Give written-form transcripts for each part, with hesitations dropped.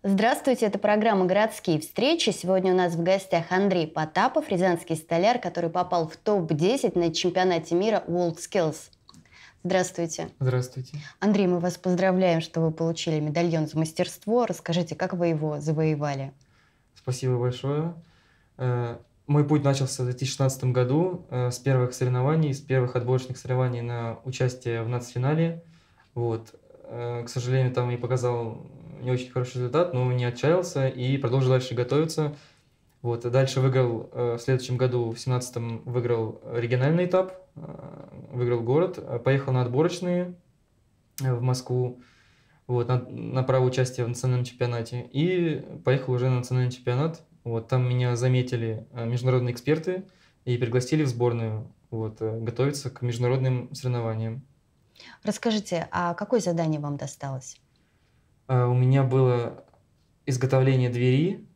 Здравствуйте, это программа «Городские встречи». Сегодня у нас в гостях Андрей Потапов, рязанский столяр, который попал в топ-10 на чемпионате мира WorldSkills. Здравствуйте. Здравствуйте. Андрей, мы вас поздравляем, что вы получили медальон за мастерство. Расскажите, как вы его завоевали? Спасибо большое. Мой путь начался в 2016 году с первых соревнований, с первых отборочных соревнований на участие в нацфинале. Вот. К сожалению, там я показал не очень хороший результат, но не отчаялся и продолжил дальше готовиться. Вот. Дальше выиграл в следующем году, в 2017 выиграл региональный этап, выиграл город, поехал на отборочные в Москву. Вот, на право участия в национальном чемпионате. И поехал уже на национальный чемпионат. Вот, там меня заметили международные эксперты и пригласили в сборную вот, готовиться к международным соревнованиям. Расскажите, а какое задание вам досталось? У меня было изготовление двери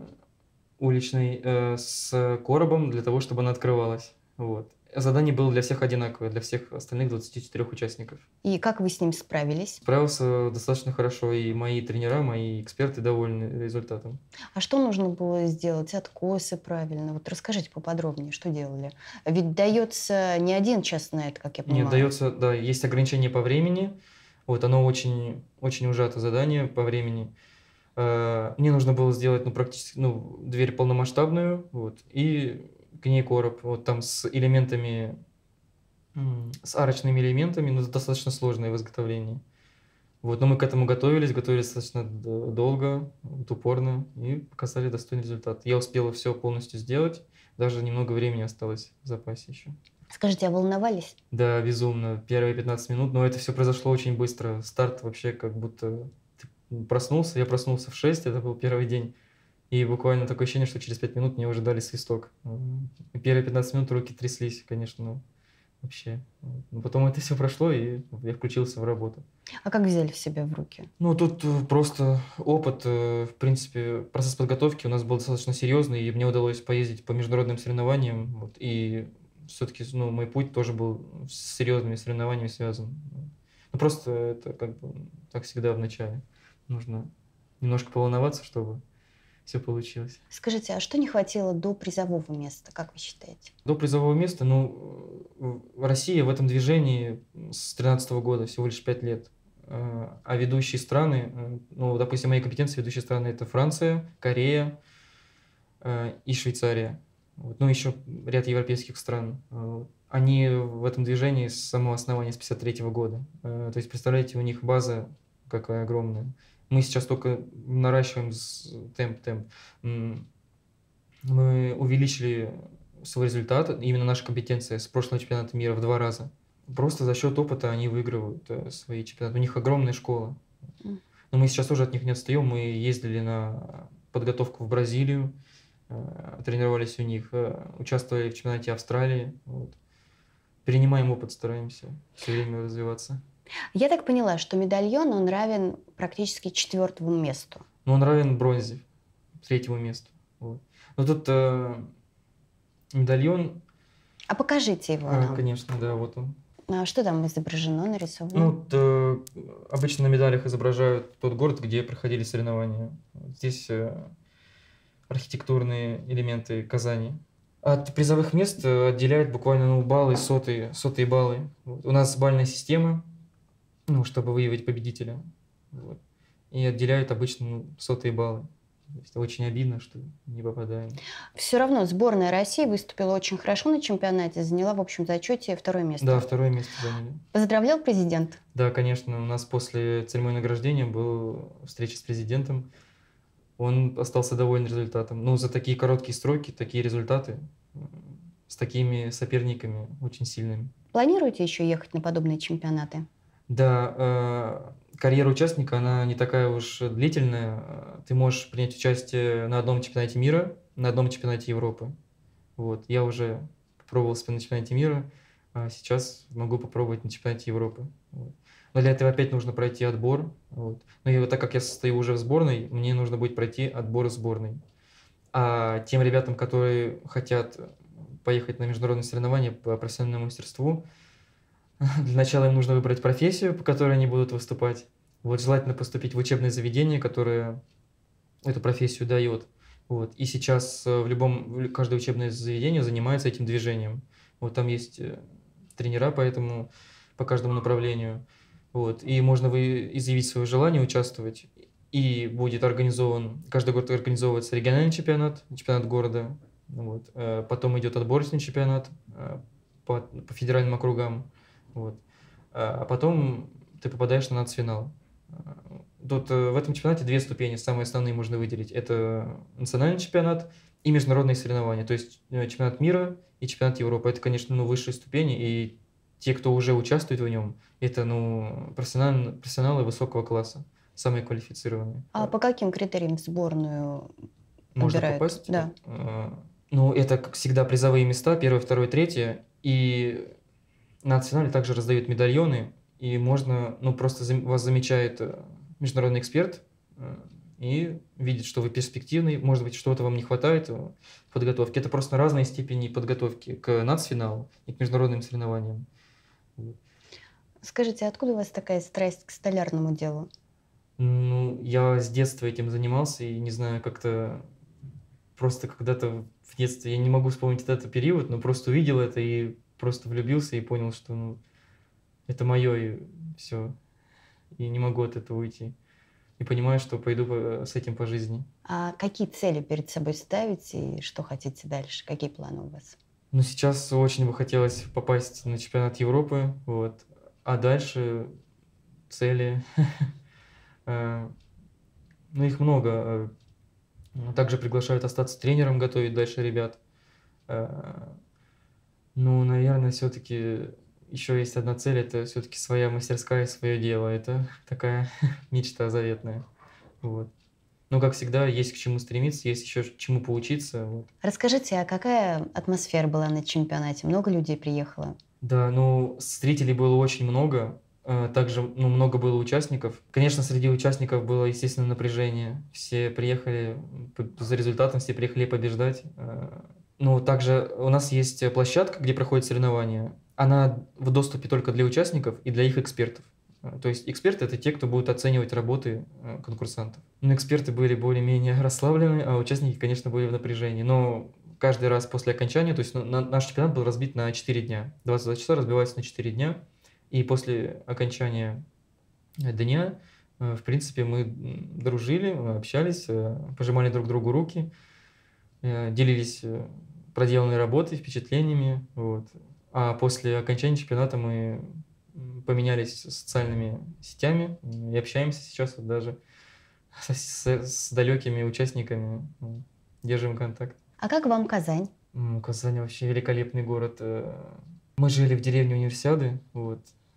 уличной с коробом для того, чтобы она открывалась. Вот. Задание было для всех одинаковое, для всех остальных 24 участников. И как вы с ним справились? Справился достаточно хорошо, и мои тренера, мои эксперты довольны результатом. А что нужно было сделать? Откосы правильно? Вот расскажите поподробнее, что делали. Ведь дается не один час на это, как я понимаю. Нет, дается, да, есть ограничение по времени. Вот, оно очень, очень ужато задание по времени. Мне нужно было сделать, практически, дверь полномасштабную, вот, и к ней короб, вот там с элементами, с арочными элементами, но достаточно сложное в изготовлении. Вот, но мы к этому готовились достаточно долго, упорно, и показали достойный результат. Я успел все полностью сделать, даже немного времени осталось в запасе еще. Скажите, а волновались? Да, безумно, первые 15 минут, но это все произошло очень быстро. Старт вообще как будто ты проснулся, я проснулся в 6, это был первый день. И буквально такое ощущение, что через 5 минут мне уже дали свисток. И первые 15 минут руки тряслись, конечно, вообще. Но потом это все прошло, и я включился в работу. А как взяли себя в руки? Тут просто опыт, в принципе, процесс подготовки у нас был достаточно серьезный, и мне удалось поездить по международным соревнованиям, вот, и все-таки, мой путь тоже был с серьезными соревнованиями связан. Просто это как бы так всегда в начале. Нужно немножко поволноваться, чтобы все получилось. Скажите, а что не хватило до призового места, как вы считаете? До призового места, Россия в этом движении с 2013 года всего лишь 5 лет. А ведущие страны, допустим, мои компетенции ведущие страны – это Франция, Корея и Швейцария. Вот. Еще ряд европейских стран. Они в этом движении с самого основания, с 1953 года. То есть, представляете, у них база какая огромная. Мы сейчас только наращиваем темп. Мы увеличили свой результат, именно наша компетенция с прошлого чемпионата мира в 2 раза. Просто за счет опыта они выигрывают свои чемпионаты. У них огромная школа. Но мы сейчас тоже от них не отстаем. Мы ездили на подготовку в Бразилию, тренировались у них, участвовали в чемпионате Австралии. Вот. Перенимаем опыт, стараемся все время развиваться. Я так поняла, что медальон, он равен практически 4-му месту. Он равен бронзе, 3-му месту. Вот. Но тут медальон... А покажите его нам. Конечно, да, вот он. А что там изображено, нарисовано? Обычно на медалях изображают тот город, где проходили соревнования. Здесь архитектурные элементы Казани. От призовых мест отделяют буквально баллы, сотые баллы. Вот. У нас бальная система, чтобы выявить победителя. Вот. И отделяют обычно сотые баллы. То есть очень обидно, что не попадаем. Все равно сборная России выступила очень хорошо на чемпионате, заняла в общем зачете 2-е место. Да, 2-е место заняли. Поздравлял президент? Да, конечно. У нас после церемонии награждения была встреча с президентом. Он остался доволен результатом. За такие короткие сроки, такие результаты с такими соперниками очень сильными. Планируете еще ехать на подобные чемпионаты? Да, карьера участника, она не такая уж длительная. Ты можешь принять участие на одном чемпионате мира, на одном чемпионате Европы. Вот. Я уже попробовал себя на чемпионате мира, а сейчас могу попробовать на чемпионате Европы. Вот. Но для этого опять нужно пройти отбор. Вот. Так как я состою уже в сборной, мне нужно будет пройти отбор в сборной. А тем ребятам, которые хотят поехать на международные соревнования по профессиональному мастерству, для начала им нужно выбрать профессию, по которой они будут выступать. Вот желательно поступить в учебное заведение, которое эту профессию дает. Вот. И сейчас каждое учебное заведение занимается этим движением. Вот там есть тренера по каждому направлению. Вот. И можно изъявить свое желание участвовать. И будет каждый год организовывается региональный чемпионат города. Вот. Потом идет отборочный чемпионат по федеральным округам. Вот. А потом ты попадаешь на нацфинал. Тут в этом чемпионате две ступени, самые основные можно выделить. Это национальный чемпионат и международные соревнования. То есть чемпионат мира и чемпионат Европы. Это, конечно, высшие ступени, и те, кто уже участвует в нем, это профессионалы высокого класса, самые квалифицированные. А по каким критериям в сборную Можно выбирают? попасть? Да. Это, как всегда, призовые места, первое, второе, третье. И на нацфинале также раздают медальоны, и можно, просто вас замечает международный эксперт и видит, что вы перспективный, может быть, что-то вам не хватает в подготовке. Это просто разные степени подготовки к нацфиналу и к международным соревнованиям. Скажите, откуда у вас такая страсть к столярному делу? Я с детства этим занимался, и не знаю, как-то просто когда-то в детстве, я не могу вспомнить этот период, но просто увидел это и просто влюбился и понял, что это мое, и все. И не могу от этого уйти. И понимаю, что пойду с этим по жизни. А какие цели перед собой ставите и что хотите дальше? Какие планы у вас? Сейчас очень бы хотелось попасть на чемпионат Европы, вот. А дальше цели, их много. Также приглашают остаться тренером, готовить дальше ребят. Наверное, все-таки еще есть одна цель, это все-таки своя мастерская, свое дело. Это такая мечта заветная. Вот. Как всегда, есть к чему стремиться, есть еще чему поучиться. Вот. Расскажите, а какая атмосфера была на чемпионате? Много людей приехало? Да, зрителей было очень много. Также много было участников. Конечно, среди участников было, естественно, напряжение. Все приехали за результатом, все приехали побеждать. Также у нас есть площадка, где проходят соревнования. Она в доступе только для участников и для их экспертов. То есть эксперты – это те, кто будет оценивать работы конкурсантов. Эксперты были более-менее расслаблены, а участники, конечно, были в напряжении. Но каждый раз после окончания, то есть наш чемпионат был разбит на 4 дня. 22 часа разбивается на 4 дня. И после окончания дня, в принципе, мы дружили, мы общались, пожимали друг другу руки, делились проделанной работой, впечатлениями. Вот. А после окончания чемпионата мы поменялись социальными сетями и общаемся сейчас даже с далекими участниками, держим контакт. А как вам Казань? Казань вообще великолепный город. Мы жили в деревне Универсиады, вот.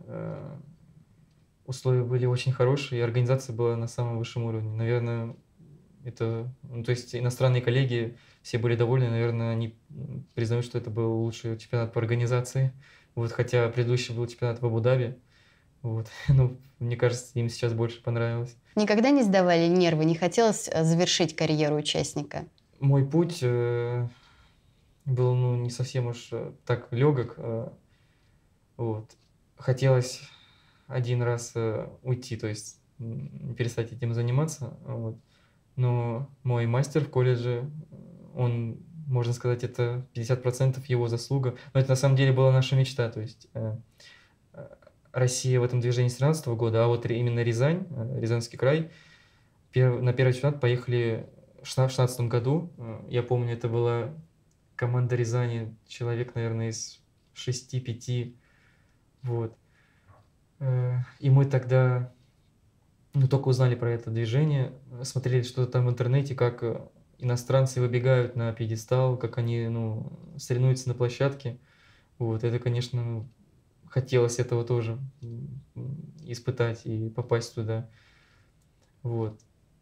Условия были очень хорошие, и организация была на самом высшем уровне. Наверное, то есть иностранные коллеги все были довольны, наверное, они признают, что это был лучший чемпионат по организации. Вот, хотя предыдущий был чемпионат в Абу-Даби. Вот. Мне кажется, им сейчас больше понравилось. Никогда не сдавали нервы? Не хотелось завершить карьеру участника? Мой путь был не совсем уж так легок. Вот. Хотелось один раз уйти, то есть перестать этим заниматься. Вот. Но мой мастер в колледже, он, можно сказать, это 50% его заслуга. Но это на самом деле была наша мечта. То есть Россия в этом движении с 2013 года, а вот именно Рязань, Рязанский край, на первый чемпионат поехали в 2016 году. Я помню, это была команда Рязани, человек, наверное, из 6-5. Вот. И мы тогда только узнали про это движение, смотрели что-то там в интернете, как иностранцы выбегают на пьедестал, как они соревнуются на площадке. Вот. Это, конечно, хотелось этого тоже испытать и попасть туда. Вот.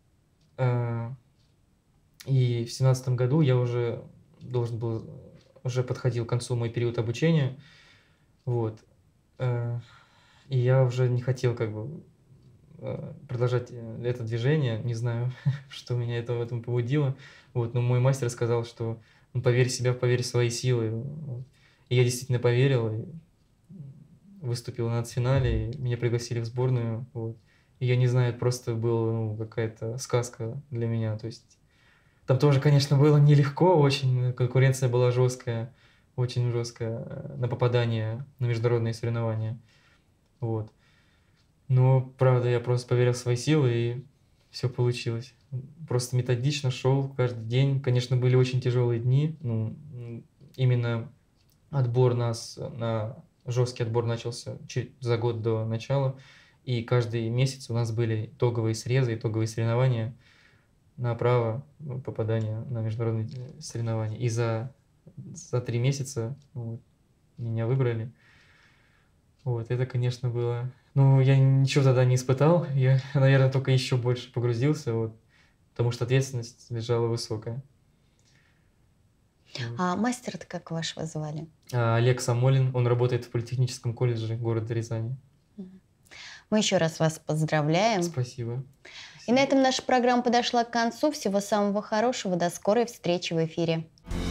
И в 2017 году я уже подходил к концу мой период обучения. Вот. И я уже не хотел продолжать это движение. Не знаю, что меня в этом побудило. Вот. Но мой мастер сказал, что поверь в себя, поверь в свои силы. И я действительно поверил. И выступил на нацфинале, и меня пригласили в сборную. Вот. И Я не знаю, это просто была какая-то сказка для меня. То есть там тоже, конечно, было нелегко, очень конкуренция была жесткая, очень жесткая на попадание на международные соревнования. Вот. Но, правда, я просто поверил в свои силы, и все получилось. Просто методично шел каждый день. Конечно, были очень тяжелые дни. Именно жесткий отбор начался за год до начала. И каждый месяц у нас были итоговые срезы, итоговые соревнования на право попадания на международные соревнования. И за 3 месяца меня выбрали. Вот, это, конечно, было... Ну, я ничего тогда не испытал. Я, наверное, только еще больше погрузился, потому что ответственность лежала высокая. А мастер-то как вашего звали? Олег Самолин, он работает в политехническом колледже города Рязани. Мы еще раз вас поздравляем. Спасибо. И на этом наша программа подошла к концу. Всего самого хорошего. До скорой встречи в эфире.